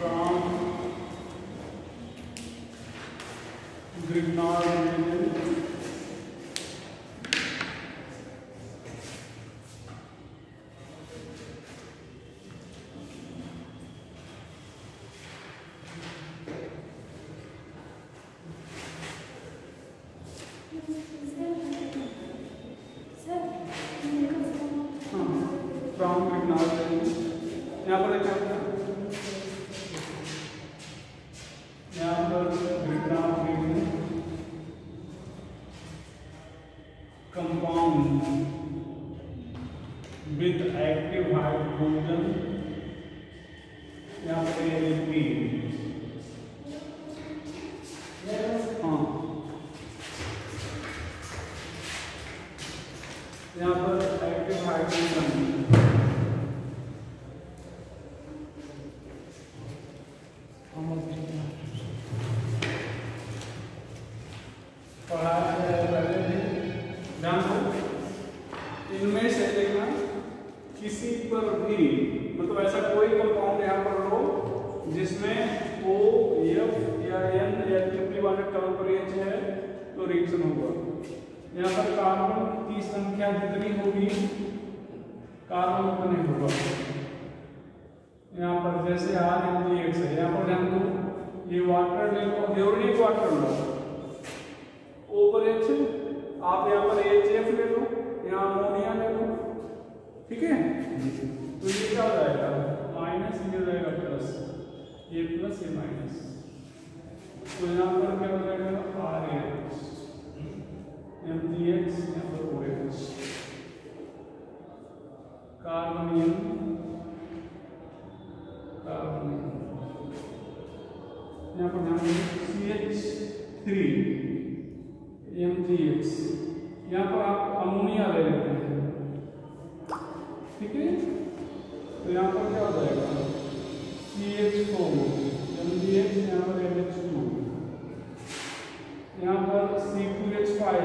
from Grignard region from Grignard region। यहाँ पर क्या होता है, यहाँ पर Grignard region compound with active hydrogen, यहाँ पर ALP, हाँ यहाँ पर एक्टिव हाइड्रोजन पढ़ाया है पहले भी, ध्यान दो। इनमें से देखना किसी पर भी मतलब ऐसा कोई कंपाउंड यहाँ पर लो जिसमें O F या N या ट्रिपल बॉन्डेड कार्बन पर H है तो रिएक्शन होगा। यहाँ पर कार्बन की संख्या जितनी होगी कार्बन उतने होगा। यहाँ पर जैसे RMgX है, यहाँ पर ध्यान दो, ये वाटर ले लो, जरूरी वाटर लो, O पर H, आप यहाँ पर HF ले लो, यहाँ अमोनिया ले लो, ठीक है। तो ये क्या हो जाएगा, माइनस, ये हो जाएगा प्लस, ये प्लस ये माइनस, तो यहाँ पर क्या हो जाएगा RH, MgX, यहाँ पर OH, कार्बनियम, यहाँ पर ध्यान CH3 MgX, यहाँ पर आप अमोनिया ले लेते हैं, ठीक है। तो यहाँ पर क्या हो जाएगा CH4 MgX, यहाँ पर NH2, यहाँ पर C2H5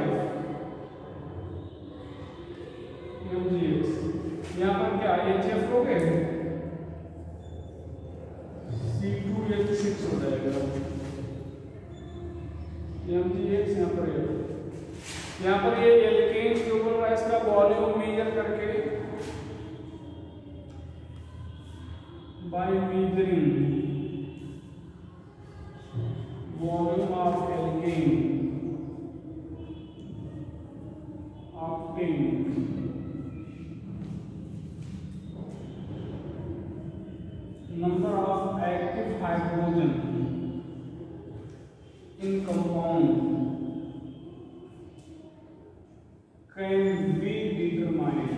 MgX, यहाँ पर क्या HF हो गए, C2H6 हो जाएगा MgX, यहाँ पर ये एल्केन के ऊपर इसका वॉल्यूम मेजर करके by measuring volume of alkane octane number of active hydrogen in compound can be determined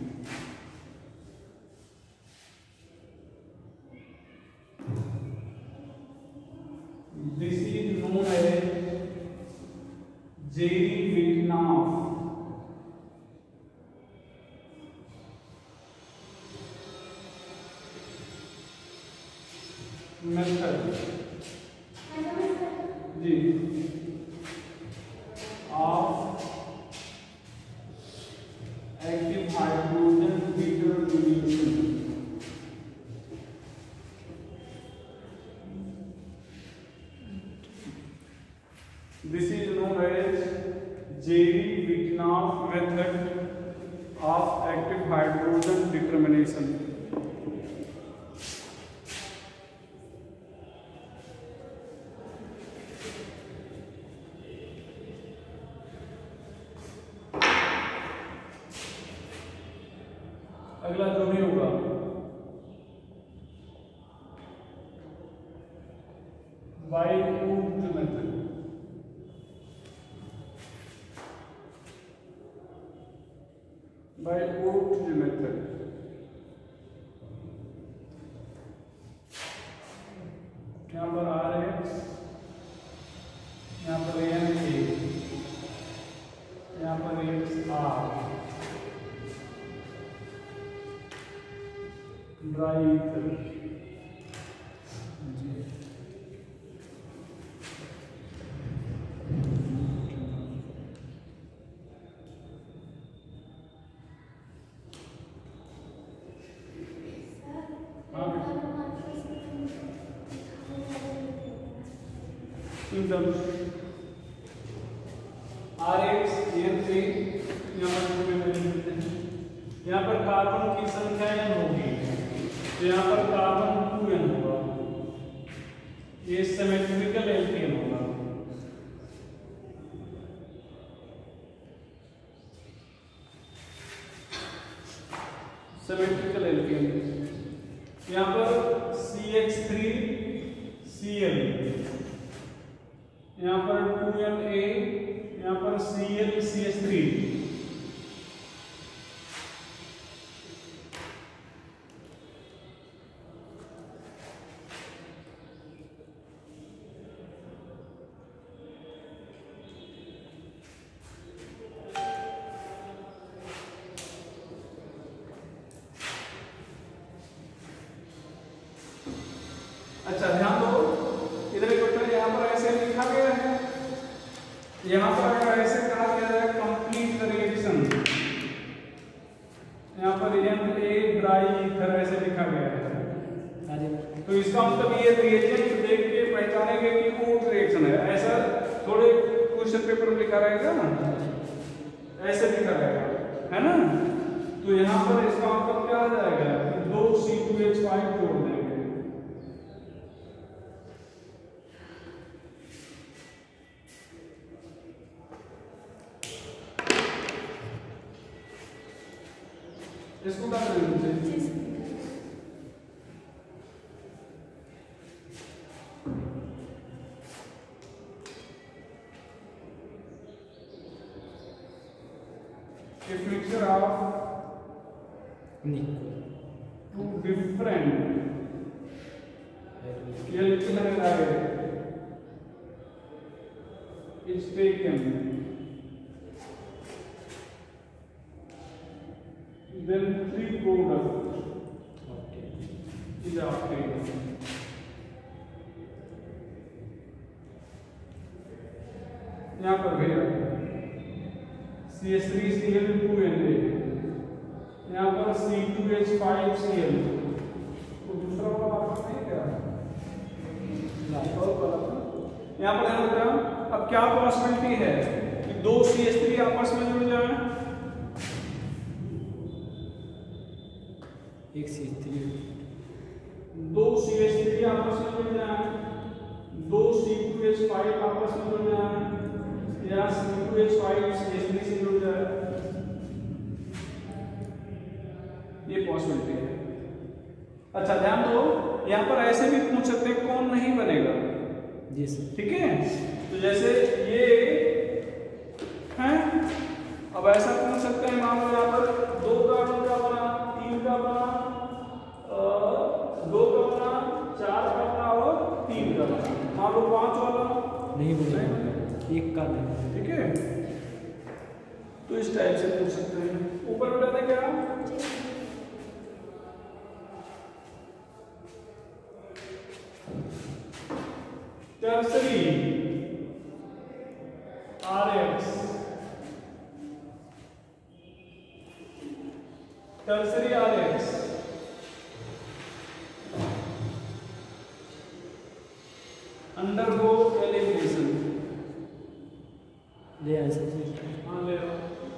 this is known as Jerry-Vitnov method G of active hydrogen determination. This is known as Jerry-Vitnov method of active hydrogen determination. अगला जो भी होगा by-Wurtz method, by-Wurtz method यहाँ पर RH, यहाँ पर Na, यहाँ पर HR ड्राई ईथर। एकदम RH CN3 यहाँ पर कार्बन की संख्या n होगी, तो यहाँ पर कार्बन 2n होगा, ये सिमेट्रिकल एल्केन होगा। सिमेट्रिकल एल्केन यहाँ पर CH3Cl, यहाँ पर 2Na, यहाँ पर ClCH3। अच्छा ध्यान दो, इधर एक क्वेश्चन यहाँ पर ऐसे लिखा गया है, यहाँ पर अगर ऐसे कहा गया है कंप्लीट रिएक्शन, यहाँ पर Na ड्राई ईथर ऐसे लिखा गया है, तो इसका मतलब ये रिएजेंट देख के पहचानेंगे कि कौन रिएक्शन है। ऐसा थोड़े क्वेश्चन पेपर में लिखा रहेगा ना, ऐसे लिखा रहेगा, है ना। तो यहाँ पर इसका मतलब क्या आ जाएगा कि 2 C2H5 जोड़ देंगे। इसको क्या करेंगे? If mixture of two different alkyl is taken, then 3 products is obtained. यहाँ पर भैया CH3Cl2Na, यहाँ पर C2H5Cl, तो दूसरा वाला नहीं क्या? यहाँ पर ध्यान रखना, अब क्या पॉसिबिलिटी है कि 2 CH3 आपस में जुड़ जाए, एक CH3 2 CH3 आपस में जुड़ जाए, 2 C2H5 आपस में जुड़ जाए, या C2H5 CH3 से जुड़ जाए, ये पॉसिबिलिटी है। अच्छा ध्यान दो, यहाँ पर ऐसे भी पूछ सकते हैं कौन नहीं बनेगा जी सर, ठीक है। तो जैसे ये हैं, अब ऐसा पूछ सकते हैं, मान लो यहाँ पर 2 कार्बन का बना, 3 का बना, 2 का बना, 4 का बना और 3 का बना, मान लो 5 वाला नहीं बनेगा, एक का नहीं, ठीक है। तो इस टाइप से पूछ सकते हैं। ऊपर बता दें क्या, tertiary RH, tertiary RH undergo elimination, ले आए सर, हाँ ले आओ।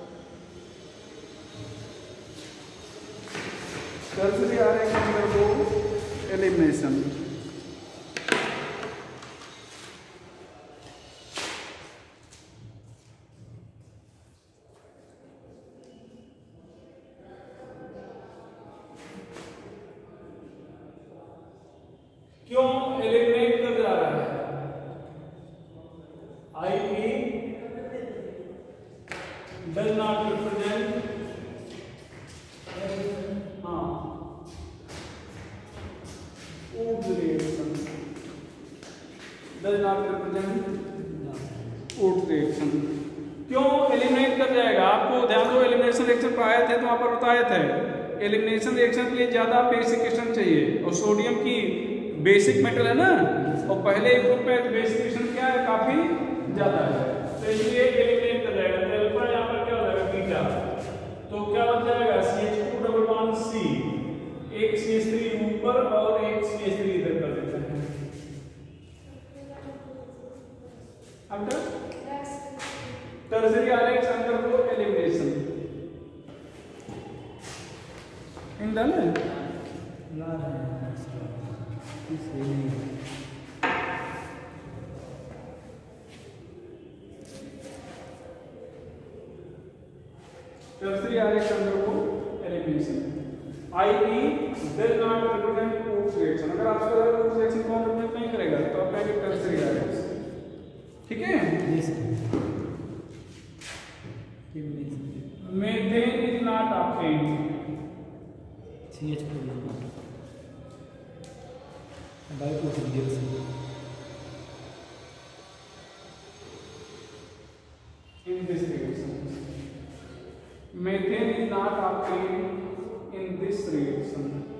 टर्सरी RH अंडरगो एलिमिनेशन, क्यों एलिमिनेट कर जा रहा है? IE does not represent, हाँ, Wood reaction does not represent Wood reaction। क्यों एलिमिनेट कर जाएगा? आपको ध्यान दो, एलिमिनेशन रिएक्शन पर आए थे तो वहां पर बताए थे, एलिमिनेशन रिएक्शन के लिए ज्यादा बेसिक क्वेश्चन चाहिए, और सोडियम की बेसिक मेटल है ना, और पहले ग्रुप में बेसिक क्वेश्चन क्या है, काफी ज्यादा है, तो इसलिए एलिमिनेट कर जाएगा। तो अल्फा यहाँ पर क्या हो जाएगा, बीटा, तो क्या बच जाएगा CH2 एक CH3 ऊपर और एक CH3 इधर कर देते हैं। After tertiary RX undergo elimination इन डन है ला रहे हैं सही नहीं है। Tertiary RX undergo elimination i.e. does not represent Cook's reaction। अगर आपसे Cook's reaction कौन रिप्रेजेंट नहीं करेगा तो आप कहेंगे टर्सरी आरएक्स। ठीक है, जी sir. Methane is not obtained। CH4 is not dipropyl dioxide in this reaction। Methane is not obtained in this reaction।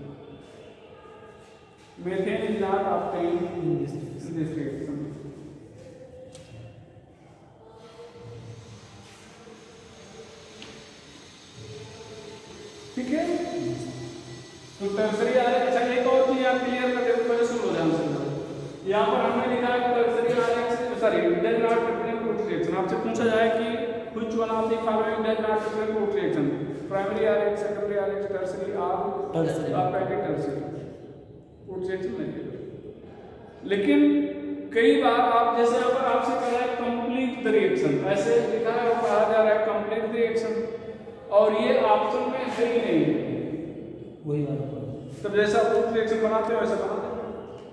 Methane is not obtained in this reaction। ठीक है, तो टर्सरी आरएक्स। अच्छा एक और चीज आप क्लियर कर देते पहले सुनो ध्यान से। यहाँ पर हमने लिखा है tertiary RX sorry does not represent Cook's reaction। आपसे पूछा जाए कि which one of the following does not represent Cook's reaction? Primary RX, secondary RX, tertiary or Tertiary। आप कहेंगे tertiary। Cook's reaction नहीं है। लेकिन कई बार आप जैसे यहाँ पर आपसे कह रहा है complete the reaction, ऐसे लिखा है और कहा जा रहा है complete the reaction और ये ऑप्शन में है ही नहीं। वही वाला तब जैसा Cook's reaction बनाते हो वैसा बनाते हैं।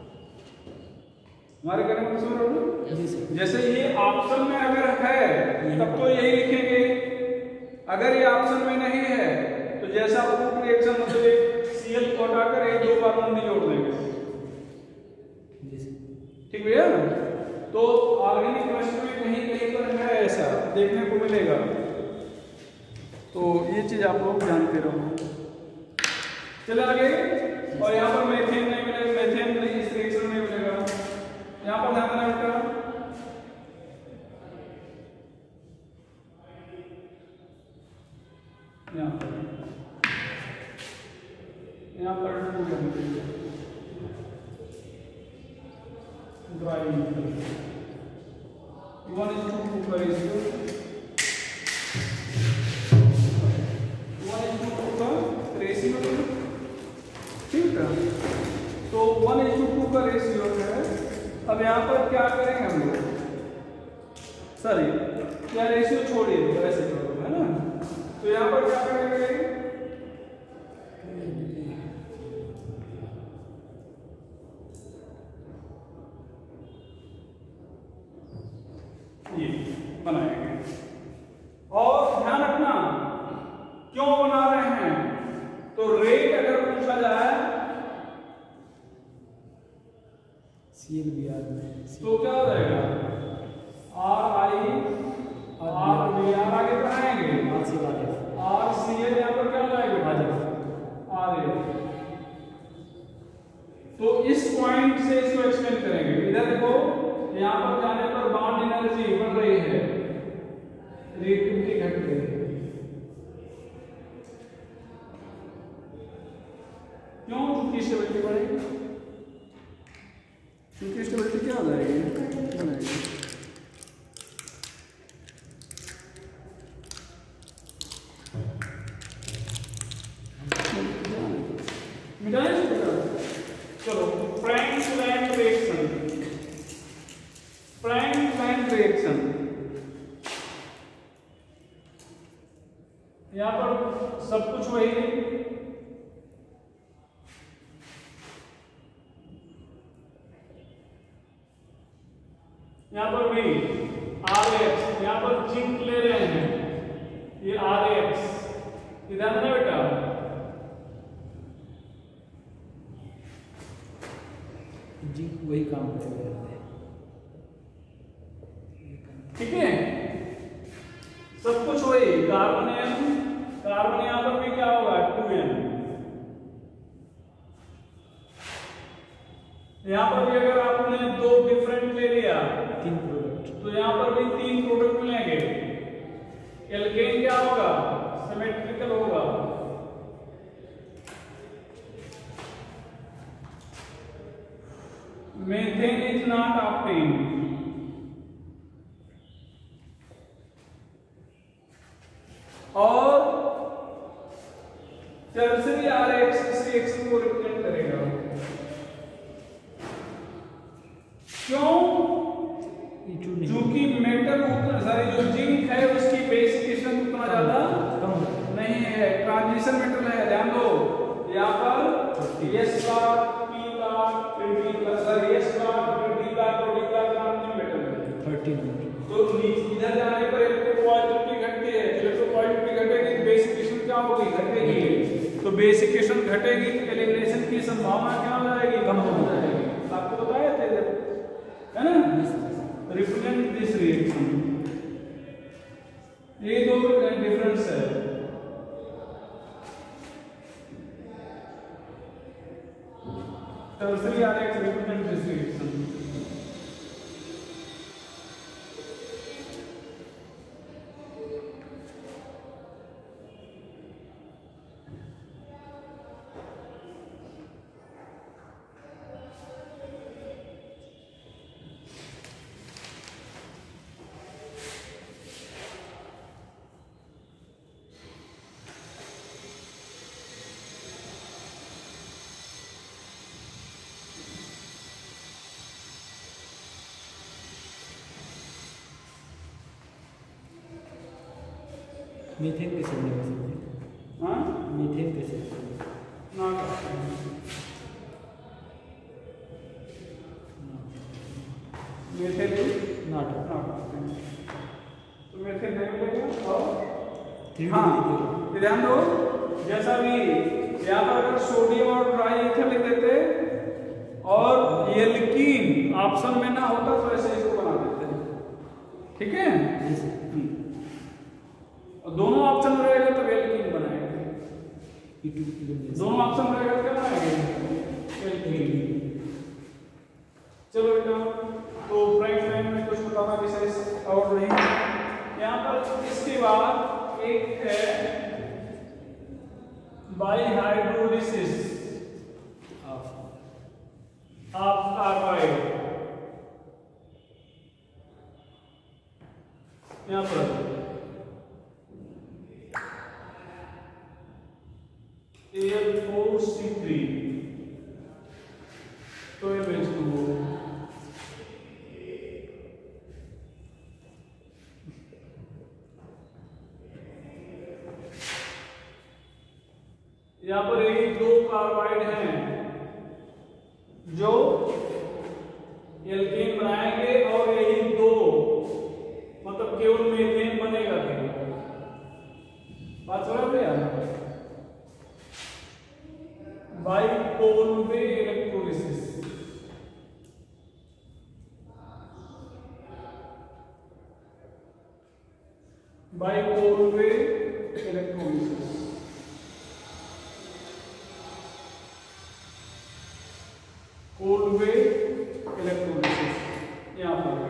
हमारे कहने में सुन रहे हो? जी सर। जैसे ये ऑप्शन में अगर है तब तो यही लिखेंगे, अगर ये ऑप्शन में नहीं है तो जैसा Cook's reaction मतलब Cl को हटाकर एक दो बार नहीं जोड़ देंगे। जी सर। ठीक भैया, तो ऑर्गेनिक केमिस्ट्री में कहीं कहीं पर है ऐसा देखने को मिलेगा, तो ये चीज आप लोग जानते रहो। चले आगे, और यहाँ पर मेथेन नहीं मिलेगा, मेथेन नहीं इस रिएक्शन में मिलेगा। यहाँ पर ध्यान देना बेटा, यहाँ पर ड्राई 1:2 का रेशियो, 1:2 का रेशियो, ठीक है। तो 1:2 का रेशियो है। अब यहाँ पर क्या करेंगे हम लोग, सॉरी क्या रेशियो छोड़िए वैसे छोड़ो है ना, तो यहाँ पर क्या करेंगे, ये बनाएंगे। और ध्यान रखना क्यों बना रहे हैं, तो रेट अगर पूछा जाए ClBr तो क्या हो जाएगा, RiRBr आगे बढ़ाएंगे, RCl यहाँ पर क्या हो जाएगा, RF। तो इस पॉइंट से इसको एक्सपेंड करेंगे। इधर देखो यहाँ पर जाने पर बॉन्ड एनर्जी बढ़ रही है, रिएक्टिविटी घट रही है। क्यों, चूंकि स्टेबिलिटी बढ़ेगी, चूंकि स्टेबिलिटी क्या हो जाएगी, बनेगी। चलो फ्रैंक-लैंड रिएक्शन, फ्रैंक-लैंड रिएक्शन, यहाँ पर सब कुछ वही, यहाँ पर भी RX, यहाँ पर जिंक ले रहे हैं, ये RX, इधर ना बेटा, जिंक वही काम करेगा। ठीक है, सब कुछ वही, कार्बन यहाँ पर भी क्या होगा 2n, यहाँ पर भी अगर आपने दो डिफरेंट ले लिया 3 प्रोडक्ट, तो यहाँ पर भी 3 प्रोडक्ट मिलेंगे। एल्केन क्या होगा, सिमेट्रिकल होगा, methane is not obtained, reaction को रिप्रेजेंट करेगा। क्यों? क्योंकि मेटल उतना सारी जो जिंक है उसकी बेसिक स्ट्रेंथ उतना ज्यादा नहीं है, ट्रांजिशन मेटल है। ध्यान दो यहाँ पर एस बार पी बार फिर D bar, sorry S bar फिर डी बार और डी बार का मेटल है 13। तो इधर जाने पर इलेक्ट्रोपॉजिटिविटी घटती है, इलेक्ट्रोपॉजिटिविटी घटेगी तो बेसिक स्ट्रेंथ क्या होगी? घटेगी। तो बेसिक स्ट्रेंथ घटेगी तो एलिमिनेशन की संभावना क्या हो जाएगी? कम हो जाएगी। आपको बताया थे है ना? Represent this reaction. ये दो डिफरेंस है। Tertiary RX represent this reaction. Methane कैसे बनेगा सर? हाँ, मीथेन कैसे? तो मेथेन नहीं मिलेगा। और हाँ ध्यान दो, जैसा भी यहाँ पर अगर सोडियम और ड्राई ईथर लिख देते और एल्कीन ऑप्शन में ना होता तो ऐसे इसको बना देते। ठीक है, और दोनों ऑप्शन में रहेगा तब एल्कीन बनाएंगे। दोनों ऑप्शन में रहेगा क्या बनाएंगे? एल्कीन। चलो बेटा, तो फ्रंट लाइन में कुछ बताना विशेष और नहीं। यहाँ पर इसके बाद एक है बाई हाइड्रोलिसिस ऑफ कार्बाइड। यहाँ पर Al4C3 तो ये H2O। यहाँ पर एक दो कार्बाइड हैं जो एल्केन बनाएंगे और यही दो मतलब केवल मीथेन बनेगा। बात समझ में आ रहा है? By Kolbe electrolysis. By Kolbe electrolysis. Kolbe electrolysis यहाँ पर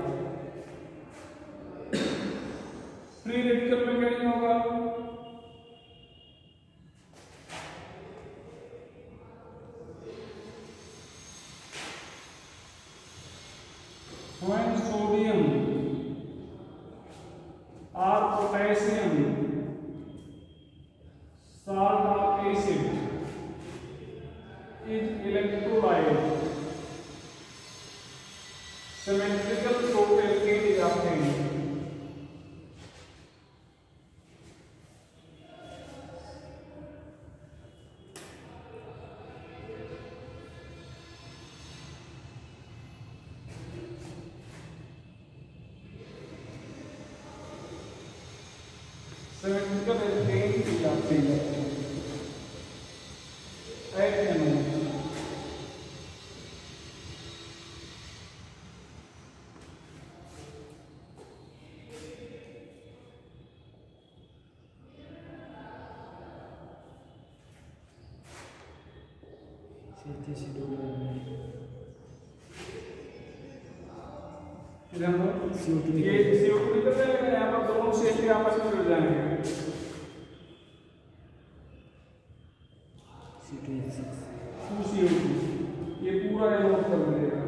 फ्री रेडिकल में क्या नहीं होगा? when sodium or potassium salt or acid is electrolyte symmetrical propellant is obtained। symmetrical alkane is obtained। ये CO2 निकल जाएगा, यहाँ पर दोनों CH3 आपस में जुड़ जाएंगे। CO2 ये पूरा एलोट कर देगा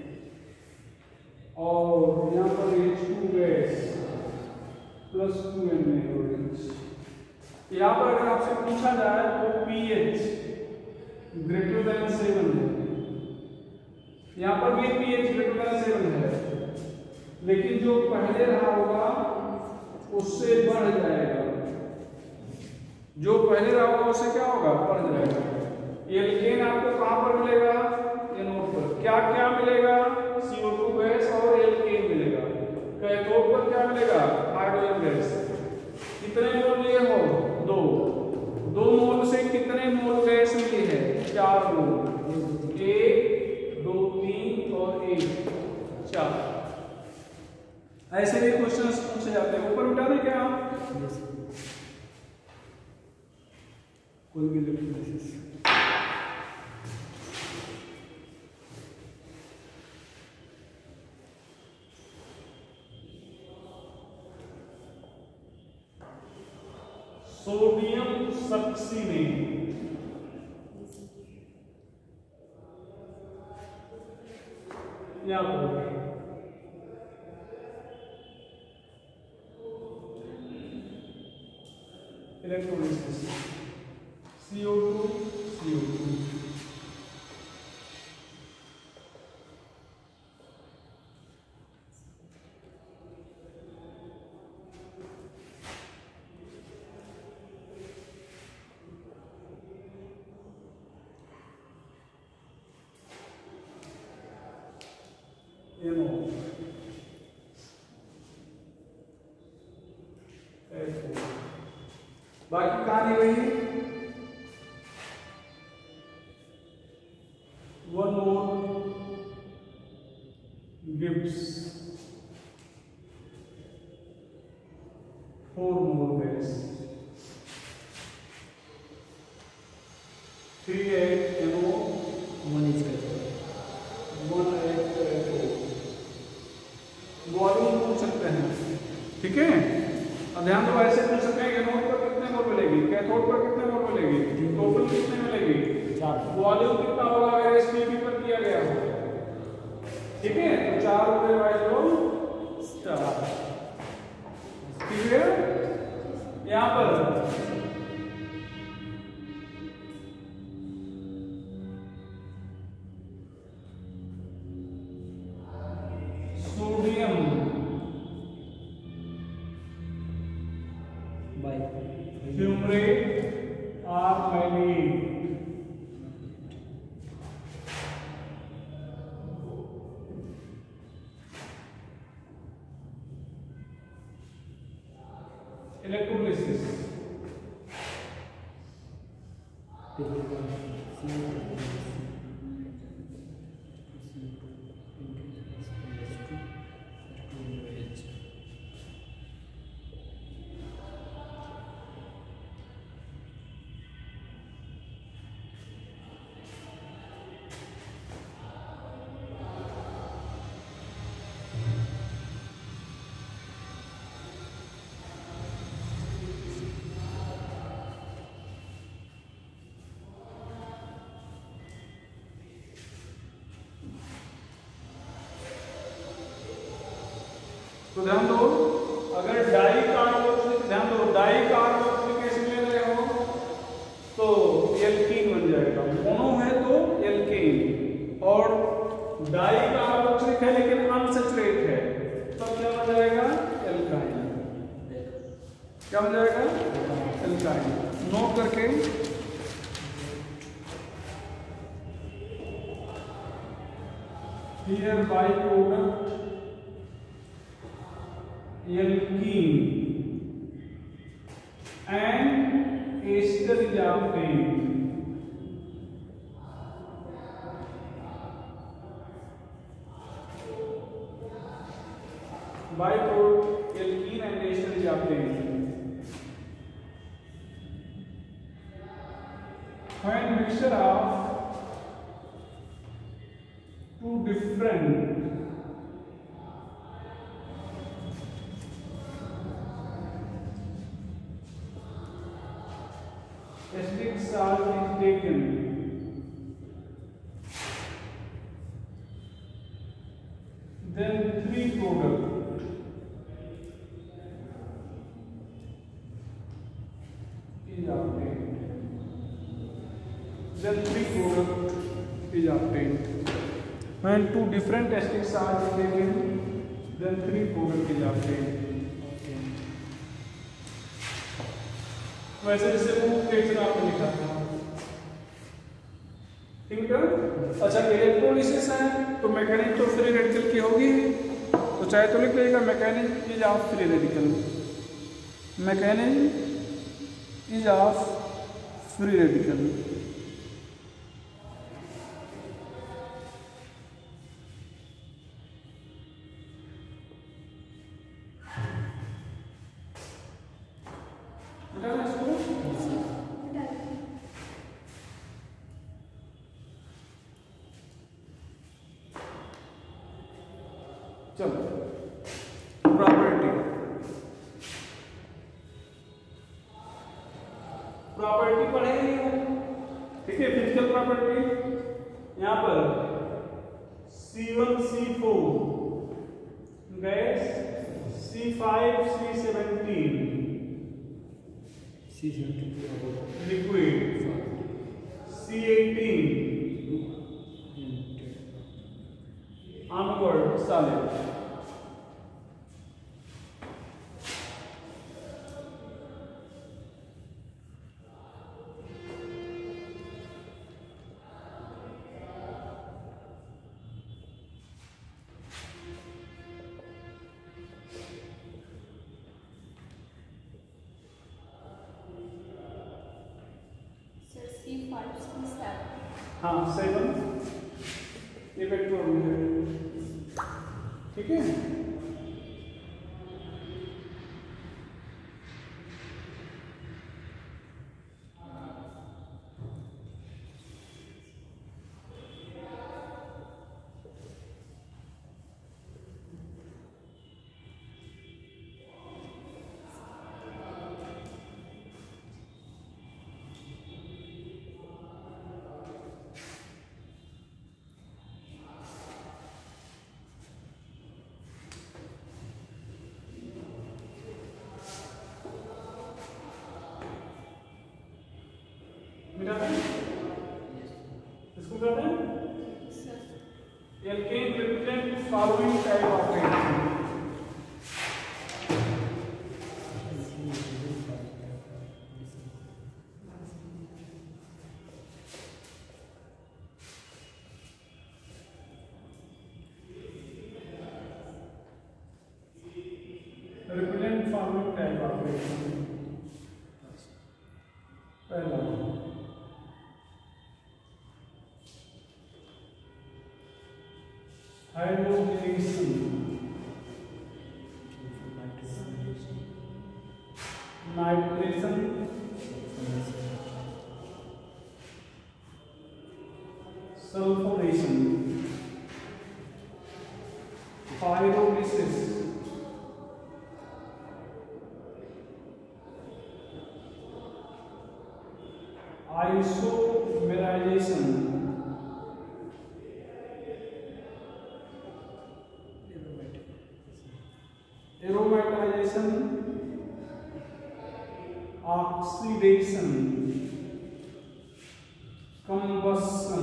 और यहाँ पर H2 गैस प्लस 2Na। यहाँ पर अगर आपसे पूछा जाए तो pH ग्रेटर देन 7 है, यहाँ पर भी pH ग्रेटर देन 7 है, लेकिन जो पहले रहा होगा उससे बढ़ जाएगा, जो पहले रहा होगा उससे क्या होगा, बढ़ जाएगा। एल्केन आपको कहां पर मिलेगा, एनोड पर। क्या क्या मिलेगा, CO2 गैस और एल्केन मिलेगा। कैथोड पर क्या मिलेगा, हाइड्रोजन गैस। कितने मोल लिए हो, 2 मोल से कितने मोल गैस मिली है, 4 मोल, 1 2 3 और 1 4। ऐसे भी क्वेश्चंस पूछे जाते हैं। ऊपर उठा दें क्या आप, कोई भी इलेक्ट्रोलाइसिस सोडियम सक्सीनेट, यहाँ पर इलेक्ट्रोलाइसिस CO2 CO2 बाकी कहानी वही, 1 more gives 4 more gas, 3 NO 1 is correct. 1 HO। Volume पूछ सकते हैं, ठीक है। अब ध्यान दो, ऐसे पूछ सकते हैं एनोड पर कितने मोल मिलेगी, कैथोड पर कितने मोल मिलेगी, टोटल कितने मिलेगी, 4। वॉल्यूम कितना होगा अगर एसपीपी पर किया गया हो, ठीक है। तो 4 हो गए भाई लोग, 4, ठीक है। यहाँ पर सोडियम फ्यूमरेट और मैलेट, इलेक्ट्रोलाइसिस तो ध्यान दो, अगर डाई कार्बोक्सिलिक, ध्यान दो डाई कार्बोक्सिलिक एसिड ले रहे हो तो एल्कीन बन जाएगा। मोनो है तो एल्केन, और डाई कार्बोक्सिलिक है लेकिन अनसैचुरेट है तब क्या बन जाएगा, एल्काइन। क्या बन जाएगा, एल्काइन। नोट करके here by product alkene and ester is obtained by product alkene and ester is obtained when mixture of two different acidic salt is taken, then 3 products is obtained, then 3 products obtained. When two different acids are taken, then three product is obtained. वैसे जैसे वो reaction आपने लिखा था, ठीक है। अच्छा, electrolysis है तो मैकेनिक तो फ्री रेडिकल की होगी, तो चाहे तो लिख लीजिएगा मैकेनिक इज ऑफ फ्री रेडिकल, मैकेनिक इज ऑफ फ्री रेडिकल। चलो प्रॉपर्टी पढ़ेंगे, ठीक है। फिजिकल प्रॉपर्टी यहाँ पर C1C4 gas, C5C17 liquid, C18 onward solid। हाँ 7 ये पेट्रोल है, ठीक है। इसको करते हैं। Alkane represent following type of reaction. Represent following type of reaction. पहला hydrogenation, nitration, sulphonation, pyrolysis, isomerisation, aromatisation, oxidation, combustion.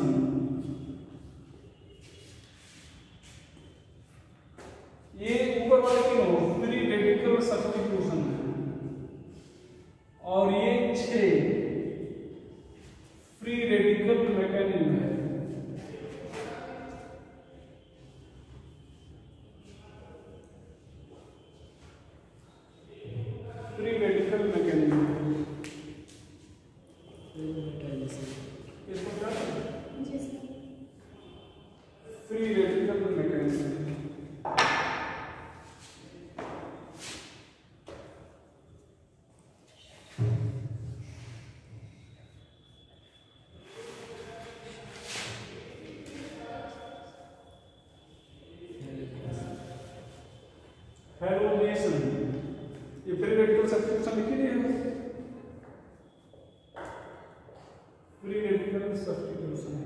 ये ऊपर वाले तीनों फ्री रेडिकल सब्स्टिट्यूशन है, और ये 6 फ्री रेडिकल मैकेनिज्म है। फ्री रेडिकल मैकेनिज्म इसको क्या फ्री रेडिकल मैकेनिज्म। हेलोनेशन ये फ्री रेडिकल सब्स्टिट्यूशन लिखी है, free radical substitution.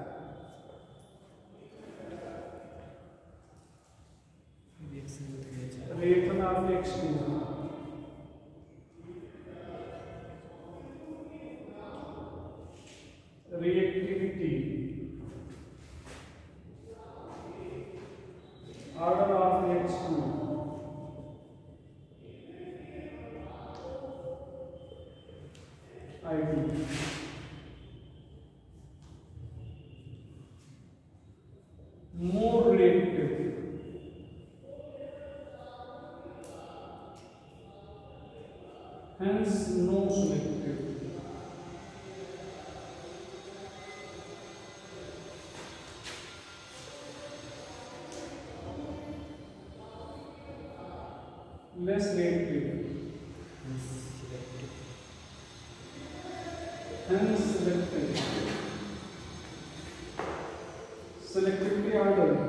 Reaction of exclusion, reactivity, order of H2. I2. More reactive. Hence no selective. Less reactive. Hence selective. Selectivity order.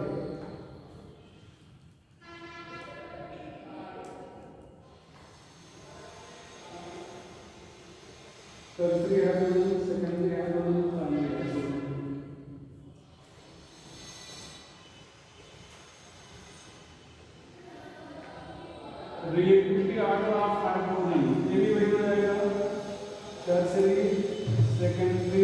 Tertiary hydrogen, secondary hydrogen, primary hydrogen. Reactivity order of hydrogen. ये भी वही हो जाएगा. Tertiary, secondary,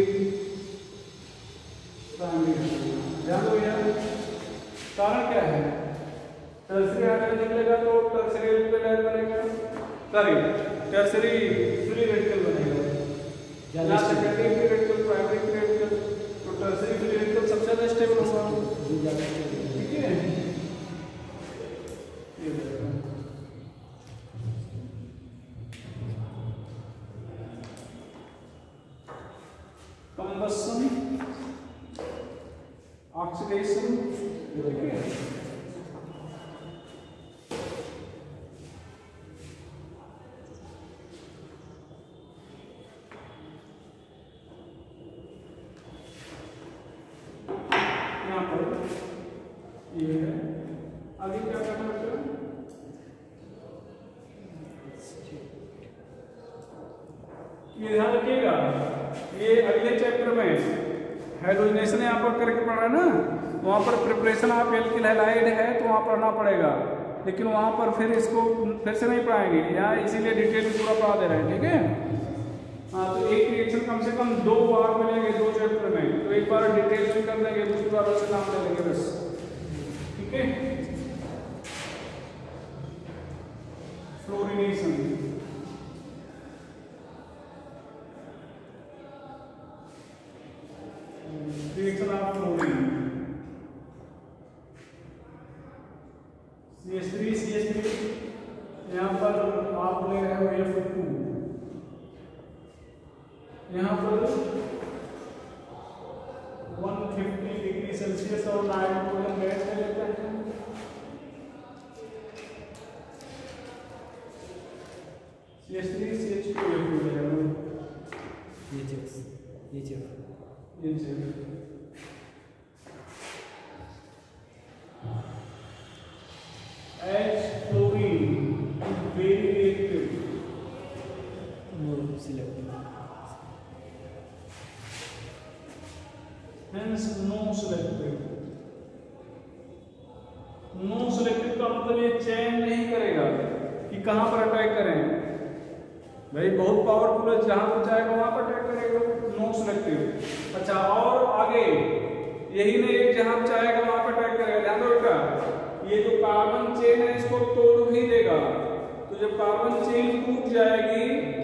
primary hydrogen. ध्यान दो यार. कारण क्या है? Tertiary hydrogen निकलेगा तो tertiary radical बनेगा. Sorry, tertiary free radical बनेगा. या secondary free radical, primary free radical, तो टर्शियरी फ्री रेडिकल सबसे ज्यादा स्टेबल होगा. ठीक है, ये देखो कंबशन, ऑक्सीडेशन. ठीक है, ये है. आगे क्या करना है? ये ध्यान रखिएगा, ये अगले चैप्टर में हाइड्रोजनेशन यहाँ पर करके पढ़ा है ना, वहाँ पर प्रिपरेशन ऑफ एल्किल हैलाइड है तो वहाँ पढ़ना पड़ेगा, लेकिन वहाँ पर फिर इसको फिर से नहीं पढ़ाएंगे यहाँ, इसीलिए डिटेल में पूरा पढ़ा दे रहे हैं. ठीक है. हाँ, तो एक रिएक्शन कम से कम 2 बार मिलेंगे 2 चैप्टर में, तो एक बार डिटेल में कर देंगे, दूसरी बार उससे नाम ले लेंगे बस. ठीक है. Fluorination, reaction of fluorine. CH3 CH3, यहाँ पर आप ले रहे हो F2, यहाँ पर 150 डिग्री सेल्सियस और नाइट्रोजन गैस ले लेते हैं. CH3 CH2 F2 ले रहे हो. H chlorine is very reactive. More selective. Hence no selective. No selective का मतलब ये चयन नहीं करेगा कि कहां पर अटैक करें. भाई बहुत पावरफुल है, जहां पर चाहेगा वहां पर अटैक करेगा. No selective. अच्छा, और आगे यही नहीं, एक जहां चाहेगा वहां पर अटैक करेगा. ध्यान दो बेटा, ये जो कार्बन चेन है इसको तोड़ भी देगा. तो जब कार्बन चेन टूट जाएगी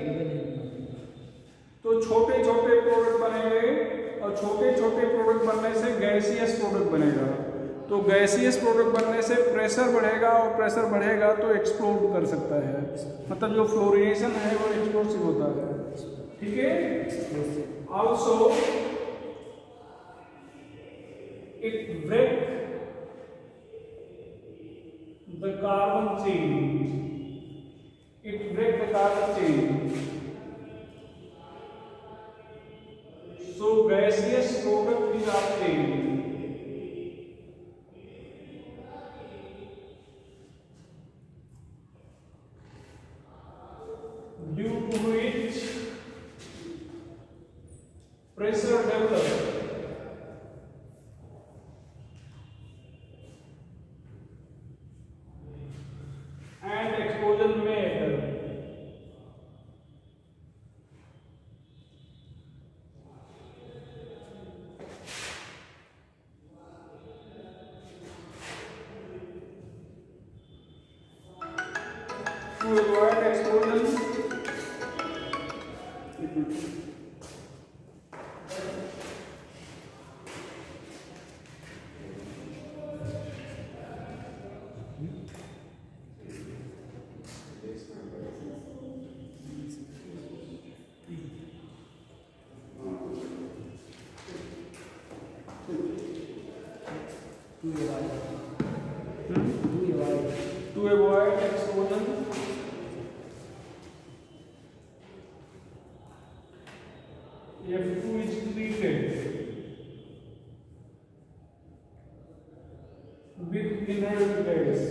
तो छोटे छोटे प्रोडक्ट बनेंगे, और छोटे छोटे प्रोडक्ट बनने से गैसियस प्रोडक्ट बनेगा. तो गैसियस प्रोडक्ट बनने से प्रेशर बढ़ेगा, और प्रेशर बढ़ेगा तो एक्सप्लोड कर सकता है. मतलब जो फ्लोरिनेशन है वो एक्सप्लोसिव होता है. ठीक है. Also it break the carbon chain. It break the carbon chain. So gaseous product is obtained. Due to which pressure develops and explosion may occur. to avoid explosion. To avoid explosion, F2 is treated with inert gas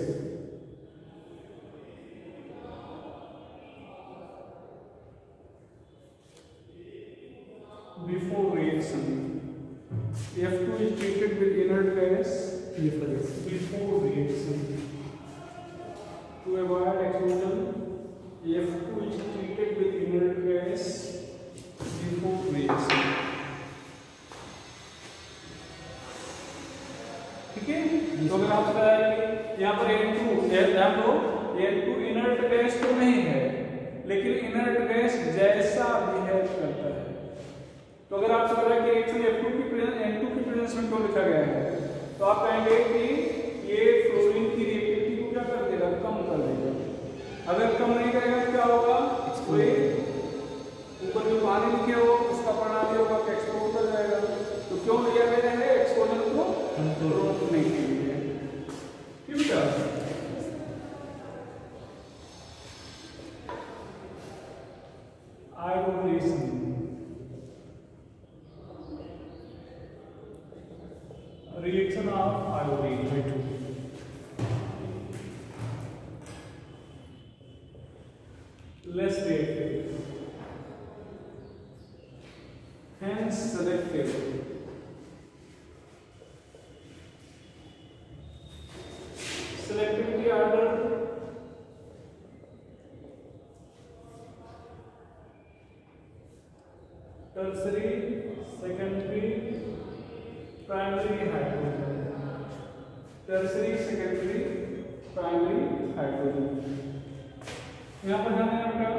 before reaction. F2 is treated with inert gas before reaction. To avoid explosion, F2 is treated with inert gas before reaction. ठीक है? तो अगर आपको बताया कि यहाँ पर N2 inert gas तो नहीं है, लेकिन इनर्ट गैस जैसा बिहेव करता है। तो अगर आपसे बताया कि रिएक्शन N2 की प्रेजेंस में क्यों लिखा गया है, तो आप कहेंगे कि ये फ्लोरीन की रिएक्टिविटी को क्या कर देगा, कम कर देगा। अगर कम नहीं करेगा तो क्या होगा, कोई ऊपर जो पानी लिखे हो उसका परिणाम ये होगा कि एक्सप्लोड कर जाएगा। तो क्यों लिया गया है, एक्सप्लोजन को कंट्रोल करने के लिए। ठीक है, iodination, reaction of iodine. Less reactive, hence selective. Selectivity order tertiary, secondary, primary hydrogen. Tertiary, secondary, primary hydrogen. यहाँ पर ध्यान देना बेटा,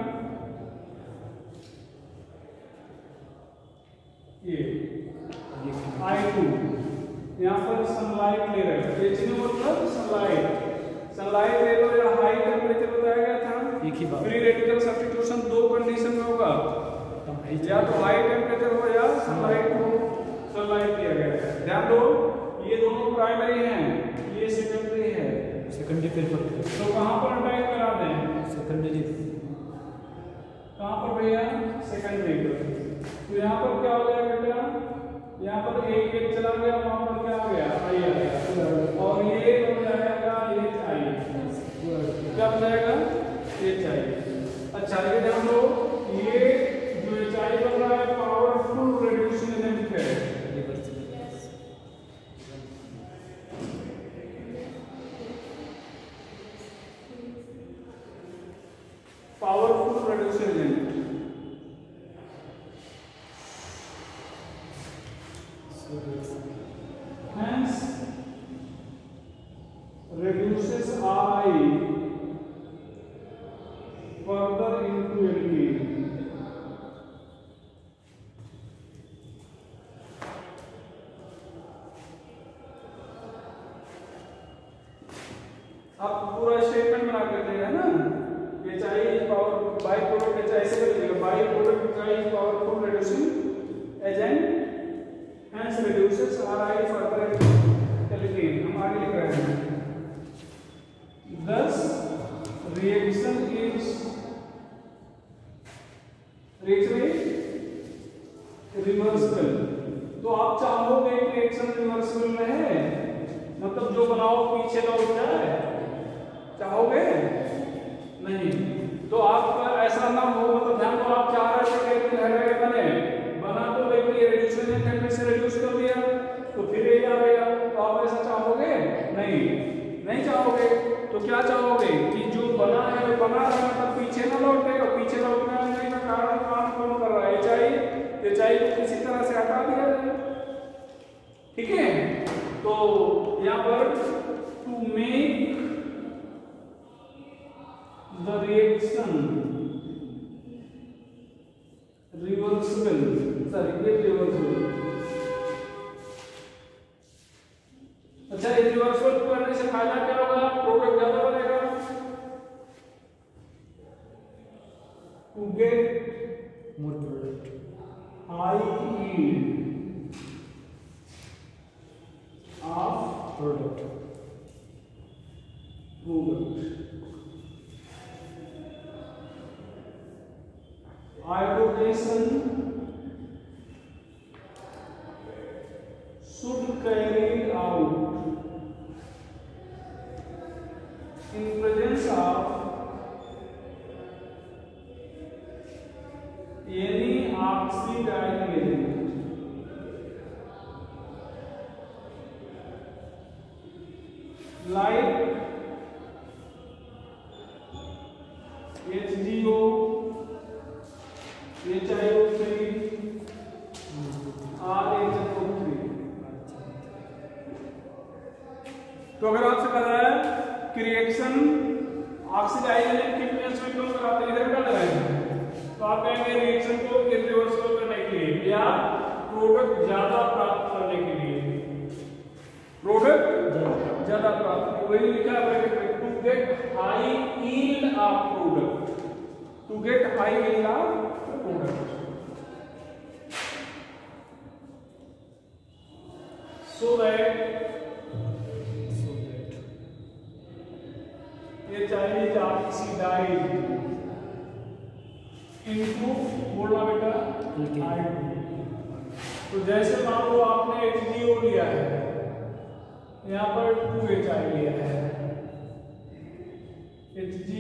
ये I2 यहाँ पर सनलाइट ले रहे हैं, मतलब सनलाइट ले लो या हाई टेम्परेचर बताया गया था। एक ही बात, फ्री रेडिकल सब्स्टिट्यूशन दो कंडीशन में होगा, या तो हाई टेम्परेचर हो या सनलाइट लिया गया है। ध्यान दो, ये दोनों प्राइमरी हैं, ये सेकेंडरी है। सेकेंडरी पेपर तो कहाँ पर अटैक करा दें, सेकेंडरी कहाँ पर भैया, सेकेंडरी पर। तो यहाँ पर क्या हो गया बेटा, यहाँ पर एक चला गया, वहाँ पर क्या आ गया, आई आ गया, और ये बन जाएगा क्या बन जाएगा, अच्छा ये ध्यान दो, ये जो HI बन रहा है पावरफुल रिड्यूसिंग एजेंट है। Powerful reducing agent, hence reduces RI further into alkene. आप पूरा स्टेटमेंट बना कर देगा ना, HI power by product HI से कर देगा, by product HI powerful reducing agent, hence reduces RI further alkene। हम आगे लिख रहे हैं, thus reaction is रिवर्सिबल। तो आप चाहोगे कि रिएक्शन रिवर्सिबल रहे, मतलब जो बनाओ पीछे लौट जाए, चाहोगे नहीं। तो आपका ऐसा ना हो, मतलब ध्यान दो, आप चाह रहे थे कि बना तो लेकिन ये रिड्यूसिंग एजेंट से रिड्यूस कर दिया तो फिर ये आ गया, तो आप ऐसा चाहोगे नहीं चाहोगे। तो क्या चाहोगे कि जो बना है वो बना रहा, मतलब पीछे ना लौटे, और पीछे लौटने का कारण काम कौन कर रहा है, HI को किसी तरह से हटा दिया जाए। ठीक है, तो यहाँ पर to make the reaction reversible, sorry irreversible। अच्छा irreversible करने से फायदा क्या होगा? प्रोडक्ट ज्यादा बनेगा। to get more product, high yield of product, iodization should carry out in presence of any oxidizing agent like HGO, HIO3 और HFO3। तो अगर आपसे कहा है कि रिएक्शन ऑक्सीडाइजेशन की प्रेजेंस में क्यों कराते हैं, इधर क्या लगाएंगे? तो आप कहेंगे रिएक्शन को इरिवर्सिबल करने के लिए या प्रोडक्ट ज्यादा प्राप्त करने के लिए, प्रोडक्ट ज्यादा प्राप्त, वही लिखा है to get high yield of product, to get high yield of product. So that ये चाहिए ऑक्सीडाइज्ड इनटू, बोलना बेटा, तो जैसे मान लो आपने HGO लिया है, यहाँ पर 2HI लिया है, Hg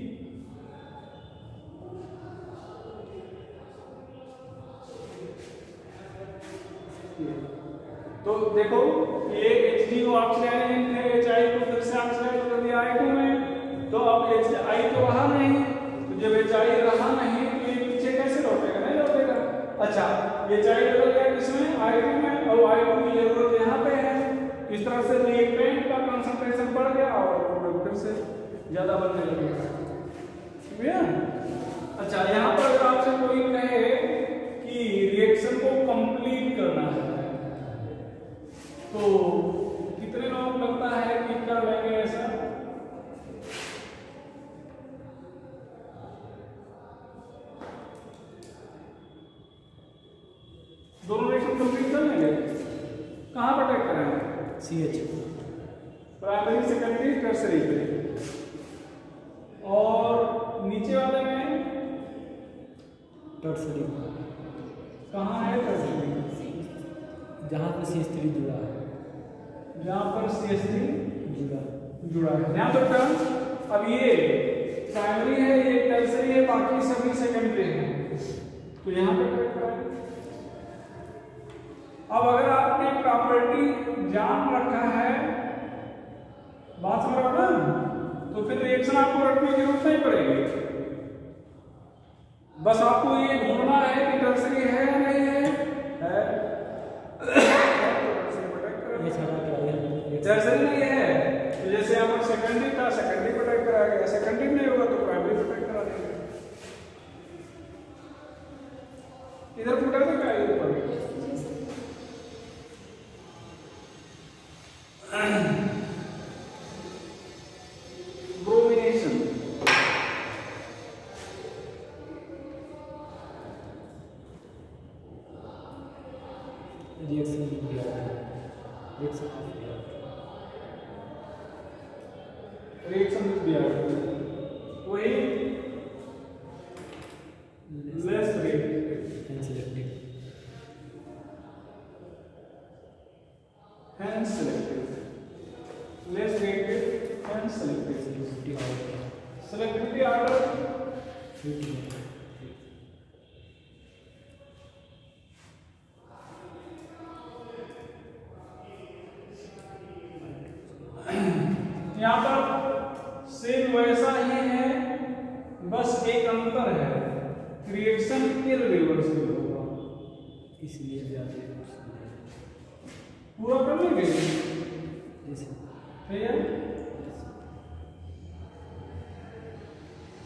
तो देखो ये HGO ऑक्सीडाइजेशन है, HI को फिर से ऑक्सीडाइज कर दिया I2 में, तो अब HI तो रहा नहीं, तो जब HI रहा नहीं तो ये पीछे कैसे लौटेगा? नहीं लौटेगा। अच्छा ये HI बदल गया किसमें? I2 में, और I2 की जरूरत यहाँ पे है, इस तरह से रिएक्टेंट का कंसंट्रेशन बढ़ गया और प्रोडक्ट फिर से ज्यादा बनने लगेगा। ठीक है? अच्छा यहाँ पर अगर आपसे कोई कहे कि रिएक्शन को कंप्लीट करना है तो कितने लोग लगता है कि कर लेंगे ऐसा? दोनों रिएक्शन कंप्लीट कर लेंगे? कहाँ पर अटैक कराएंगे? CH, प्राइमरी, सेकेंडरी, टर्सरी पे, और नीचे वाले में टर्सरी। कहाँ है टर्सरी? जहाँ पर CH3 जुड़ा है, जहाँ पर CH3 जुड़ा है। यहाँ पर टर्म, अब ये प्राइमरी है, ये टर्सरी है, बाकी सभी सेकेंडरी है, तो यहाँ पर अटैक कराएंगे। अब अगर आपने प्रॉपर्टी जान रखा है, बात समझ रहे हो ना, तो फिर रिएक्शन आपको रखने की जरूरत नहीं पड़ेगी, बस आपको ये ढूंढना है कि टर्सरी है या नहीं है। टर्सरी नहीं है तो जैसे यहाँ पर सेकेंडरी था, सेकेंडरी पर अटैक करा गया, सेकेंडरी नहीं होगा तो प्राइमरी पर अटैक करा देंगे। इधर फुटा था क्या? इधर पर ब्रोमिनेशन, रिएक्शन दिया वही less rate and selective, and selective, less rated and selective, selectivity order, यहाँ पर सेम वैसा ही है, बस एक अंतर है, रिएक्शन इररिवर्सिबल होगा, इसलिए पूरा कर लेंगे। जैसे ठीक है?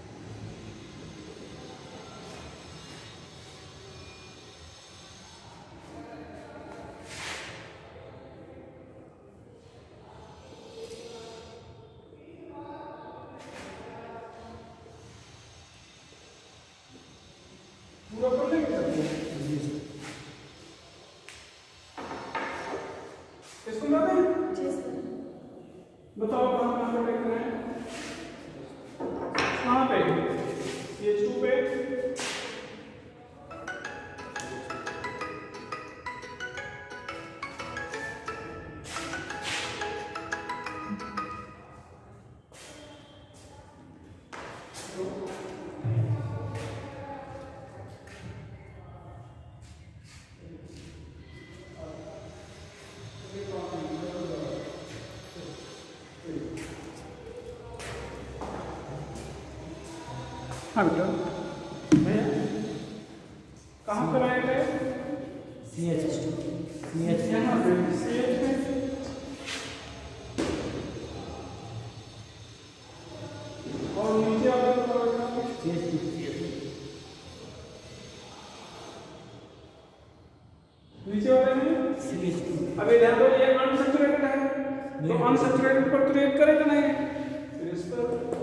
हाँ बेटा भैया कहाँ पर आए थे? CH यहाँ पे CH में और नीचे वाले को नीचे वाले में अभी ध्यान दो ये अनसैचुरेटेड है तो अनसैचुरेटेड पर तो रिएक्ट करेगा नहीं फिर इस पर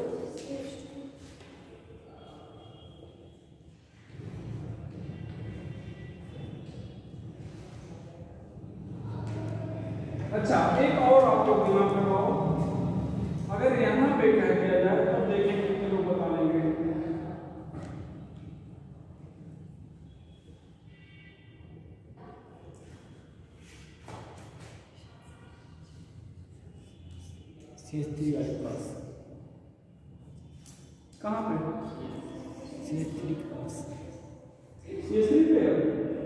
अच्छा एक और आप लोग दिमाग लगाओ अगर यहाँ पे कह दिया जाए तो देखें कितने लोग बता लेंगे CH3 वाले पास कहाँ पे CH3 के पास CH3 पे है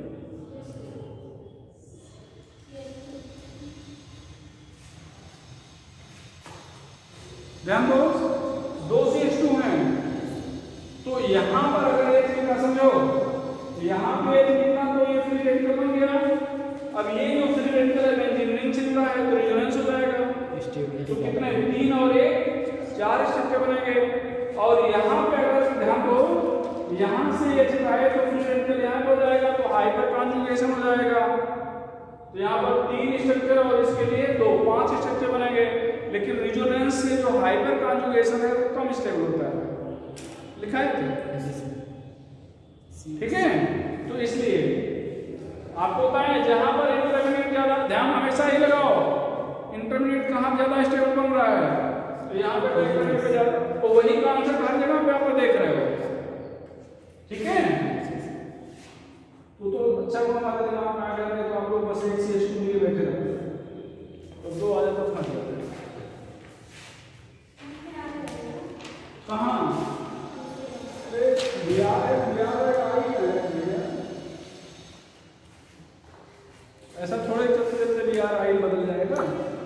ध्यान दो दो CH2 हैं तो यहाँ पर अगर एक कितना समझो यहाँ पे कितना तो ये फ्री रेडिकल बन गया अब ये जो फ्री रेडिकल है बेंजीन रिंग चल रहा है तो रेजोनेंस हो जाएगा तो कितने 3 और 1 4 स्ट्रक्चर बनेंगे और यहाँ पे अगर ध्यान दो यहाँ से ये चिपकाए तो फ्री रेडिकल यहाँ पे हो जाएगा तो हाइपर कॉन्जुगेशन हो जाएगा तो यहाँ पर 3 स्ट्रक्चर और इसके लिए 5 स्ट्रक्चर बनेंगे लेकिन रेजोनेंस से जो हाइपर कॉन्जुगेशन है वो कम स्टेबल होता है लिखा है ठीक है तो इसलिए आपको पता है जहां पर इंटरमीडिएट ज्यादा ध्यान हमेशा ही लगाओ इंटरमीडिएट कहां ज्यादा स्टेबल बन रहा है तो यहाँ पे देख रहे हो ज्यादा तो वही कॉन्सेप्ट हर जगह पे आप देख रहे हो ठीक है तो अच्छा को हमारे दिमाग में आ गया तो आप लोग बस एक CH2 लिए बैठे रहो तो 2 आ जाए तो फंस जाते हैं कहाँ ऐसा थोड़े चलते चलते भी यार आइल बदल जाएगा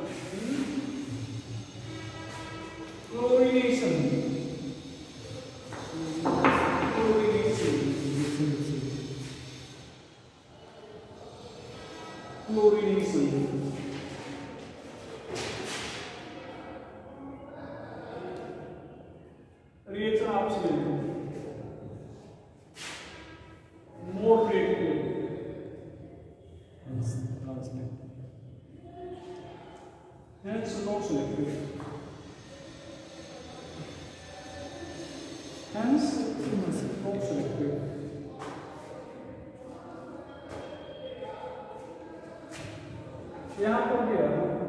क्लोरीनेशन रिएक्शन आपसे मोर रेट पे hence not selected hence not selected यहाँ पर क्या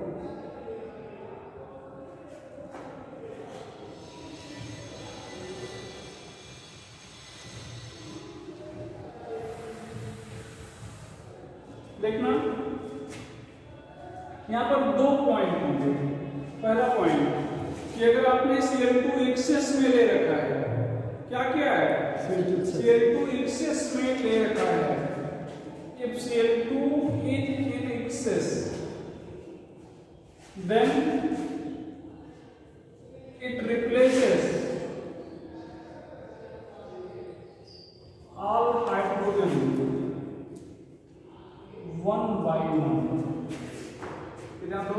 देखना यहाँ पर 2 पॉइंट होंगे पहला पॉइंट कि अगर आपने Cl2 एक्सेस में ले रखा है क्या क्या है Cl2 एक्सेस में ले रखा है if Cl2 is in excess then it replaces all hydrogen one by one इधर दो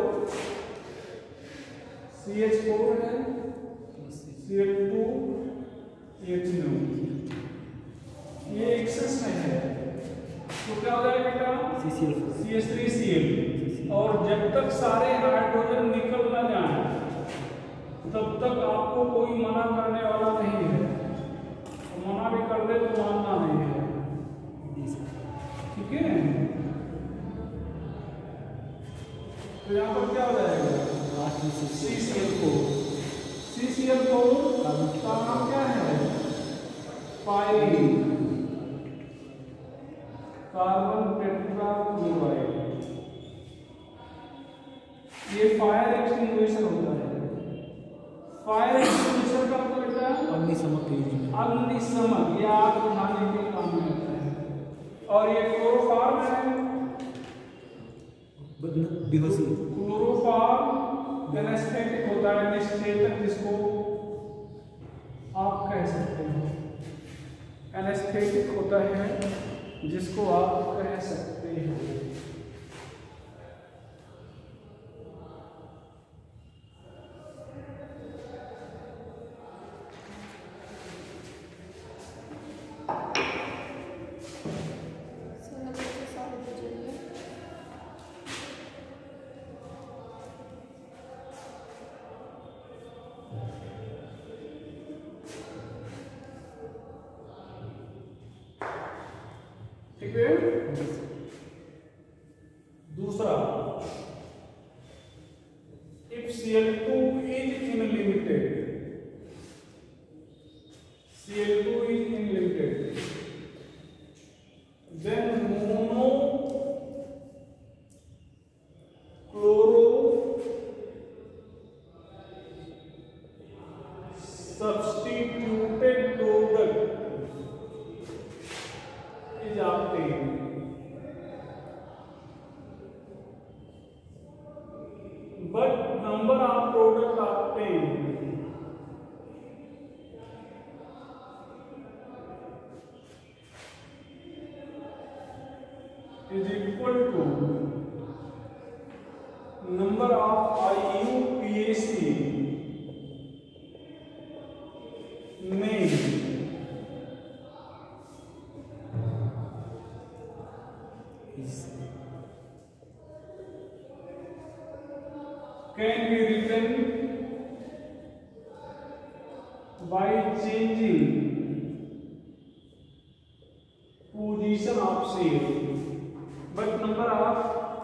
CH4 है Cl2 H2 ये एक्सेस में है तो क्या हो जाएगा बेटा CH3Cl और जब तक सारे हाइड्रोजन निकल ना जाए तब तक आपको कोई मना करने वाला नहीं है तो मना भी कर दे तो मानना नहीं है ठीक है तो यहाँ पर क्या हो जाएगा CCl4 का नाम क्या है पाइरीन कार्बन टेट्राक्लोराइड ये फायर एक्सटिंग्विशर होता है फायर एक्सटिंग्विशर का मतलब क्या है अग्निशमक ये आग बुझाने के काम में आता है और ये क्लोरोफॉर्म है क्लोरोफॉर्म एनेस्थेटिक होता है एनेस्थेटिक जिसको आप कह सकते हैं एनेस्थेटिक होता है जिसको आप कह सकते हैं ठीक है। दूसरा, if Cl2 is unlimited, Cl2 is unlimited, then mono chloro substituted product is obtained. But number of product obtained is equal to number of IUPAC made can be written by changing position of cell, but number of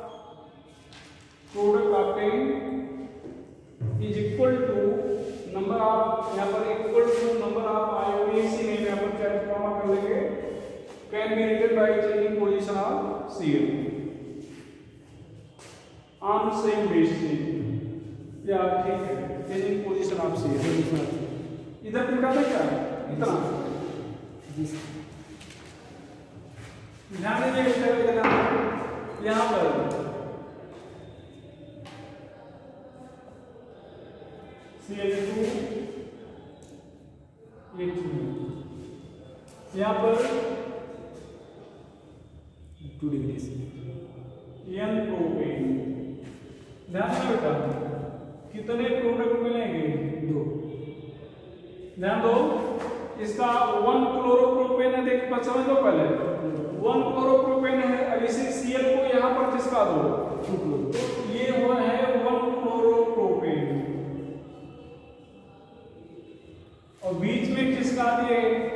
product obtained is equal to number of, यहाँ पर equal to number of IUPAC में यहाँ पर क्या फॉर्मा कर लेंगे, can be written by changing position of cell on same basis. या ठीक है, चेंजिंग पोजीशन ऑफ सी इधर पूरा था क्या इतना, ध्यान दीजिए यहाँ पर Cl2 यहाँ पर 2 डिग्री से n प्रोपेन, ध्यान से बेटा कितने प्रोडक्ट मिलेंगे, 2। ध्यान दो, इसका 1 क्लोरोप्रोपेन है, देख समझ लो पहले 1 क्लोरोप्रोपेन है, अब इसे Cl को यहाँ पर खिसका दो, तो ये हुआ है 1 क्लोरोप्रोपेन और बीच में खिसका दिए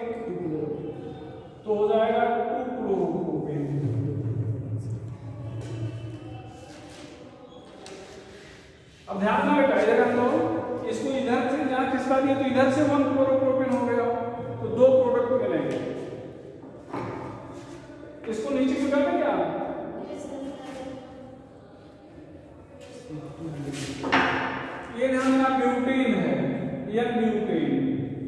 तो हो जाएगा 2 क्लोरोप्रोपेन। अब ध्यान में बेटा इधर हम लोग इसको इधर से जहां खिसका दिया तो इधर से 1 क्लोरोप्रोपेन हो गया, तो 2 प्रोडक्ट मिलेंगे। इसको नीचे क्यों करते क्या, ये ध्यान देना ब्यूटेन है, यह ब्यूटेन,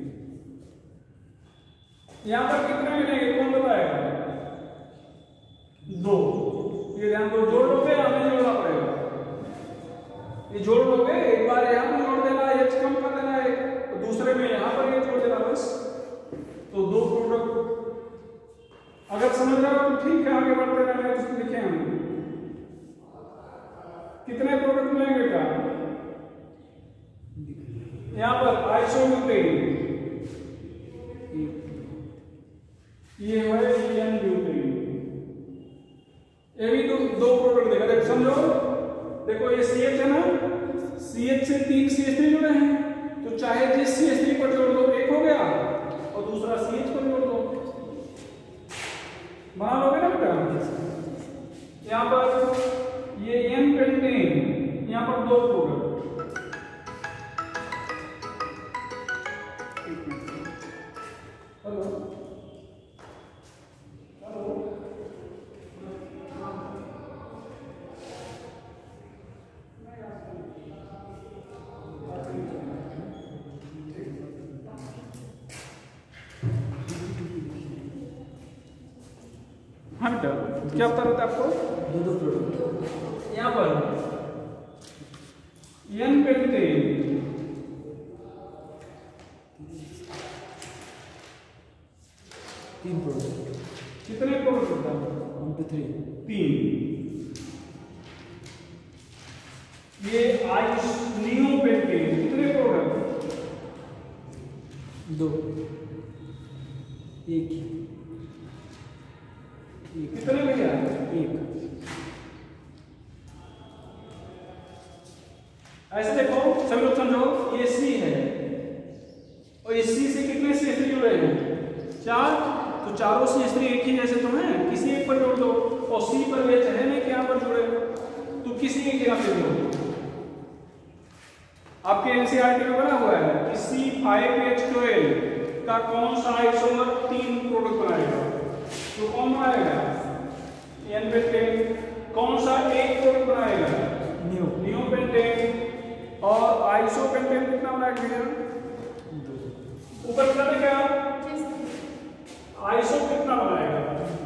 यहां पर कितने मिलेंगे कौन बताएगा, 2, ये ध्यान दो, जोड़ लोगे हमें जोड़ना पड़ेगा, ये जोड़ लोगे एक बार यहाँ पर जोड़ देना, H कम कर देना है, तो दूसरे में यहाँ पर ये जोड़ देना बस, तो 2 प्रोडक्ट। अगर समझ रहे हो तो ठीक है, आगे बढ़ते रहना है, उसको लिखे हम कितने प्रोडक्ट मिलेंगे क्या, यहाँ पर आइसोब्यूटेन, ये है n ब्यूटेन, ये भी 2 प्रोडक्ट देगा, देख समझो, देखो ये CH है ना, CH से 3 CH3 जुड़े हैं, तो चाहे जिस CH3 पर जोड़ दो 1 हो गया और दूसरा CH पर जोड़ दो, बना लोगे ना बेटा। यहाँ पर ये N पेंटेन, यहाँ पर 2 प्रोडक्ट, हेलो हाँ बेटा, क्या बता रहे थे आपको, 2 प्रोडक्ट यहाँ पर N पेंटेन, 3। ये नियोपेंटेन कितने प्रोडक्ट? 2, 1 कितने भैया? 1। ऐसे देखो सभी लोग समझो, ये सी है और इस सी से कितने CH3 जुड़े हैं? 4। तो चारों CH3 एक ही जैसे तो हैं, किसी एक पर जोड़ दो। और सी पर H है नहीं कि यहाँ पर जुड़े, तो किसी एक यहाँ पे जोड़ दो। आपके NCERT में बना हुआ है कि C5H12 का कौन सा आइसोमर 3 प्रोडक्ट बनाएगा? तो कौन बनाएगा? N pentane. कौन सा एक प्रोडक्ट बनाएगा? नियोपेंटेन। और आइसोपेंटेन कितना बनाएगा भैया? ऊपर बता क्या? आइसो कितना बनाएगा?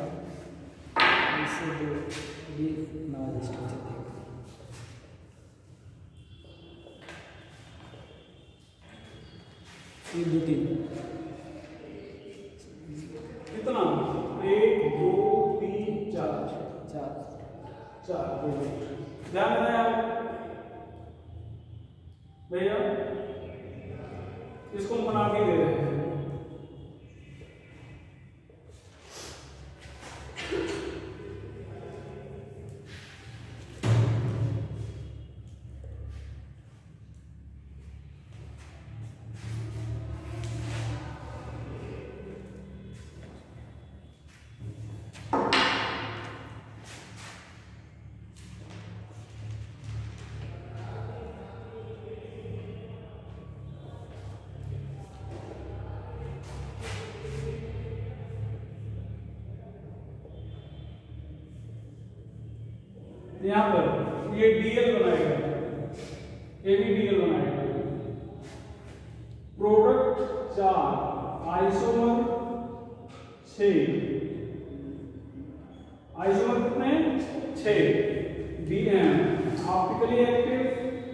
ये नाम स्ट्रक्चर देख 1 2 3 कितना? 1 2 3 4 4। ध्यान देना यार भैया, इसको हम बना के दे रहे हैं। यहाँ पर ये DL बनाएगा, ये भी DL बनाएगा। Product 4, isomer 6। आइसोमर कितने? 6। DM ऑप्टिकली एक्टिव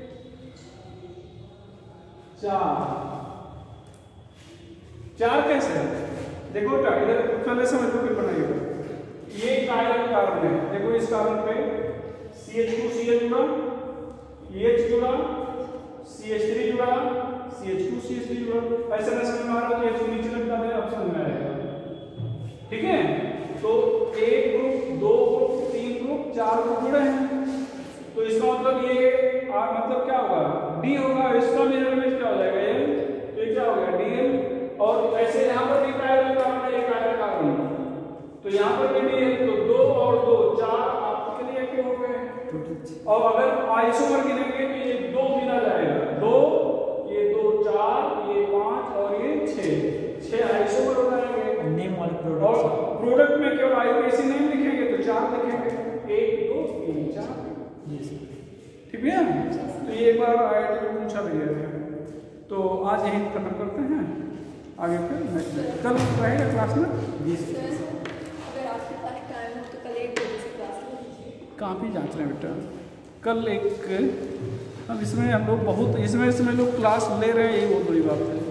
4 कैसे? देखो इधर पहले समझ लो, फिर बनाइएगा। ये कायरल कार्बन है, देखो इस कार्बन पे CH2CH जुड़ा, EH जुड़ा, CH3 जुड़ा, CH2CH3 जुड़ा। ऐसे मैं समझ में आ रहा है तो नीचे लगता है, आप समझ में आएगा। ठीक है, तो 1 ग्रुप 2 ग्रुप 3 ग्रुप 4 ग्रुप जुड़े हैं, तो इसका मतलब ये मतलब क्या होगा? D होगा। इसका मेजरमेंट क्या हो जाएगा? L। तो ये क्या हो गया? DL। और ऐसे यहाँ पर भी कायरल कार्बन है, ये कायरल कार्बन, तो यहाँ पर भी DL। तो 2 और 2 4 ऑप्टिकली एक्टिव हो गए। और अगर आइसोमर गिनेंगे तो ये 2 गिना जाएगा, 2 ये 2 4 ये 5 और ये 6 आइसोमर हो जाएंगे। नेम वाले प्रोडक्ट और प्रोडक्ट में केवल आईयूपीएसी नेम लिखेंगे तो 4 लिखेंगे, 1 2 3 4। ठीक है, तो ये एक बार IIT में पूछा भी गया था। तो आज यही खत्म करते हैं, आगे फिर नेक्स्ट कल रहेगा क्लास में। काफ़ी जांच रहे हैं बेटा, कल एक अब इसमें हम लोग बहुत इसमें लोग क्लास ले रहे हैं, यही बहुत बड़ी बात है।